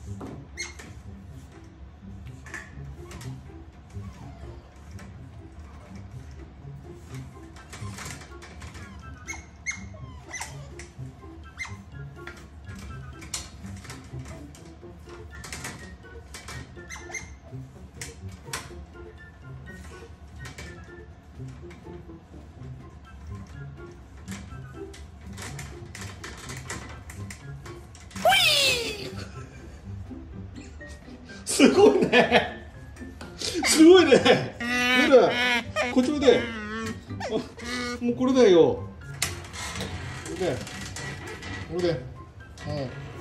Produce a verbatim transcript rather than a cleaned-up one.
すごいね。すごいね。ねえ、こっちおいで。もうこれだよ。これで。これで。うん。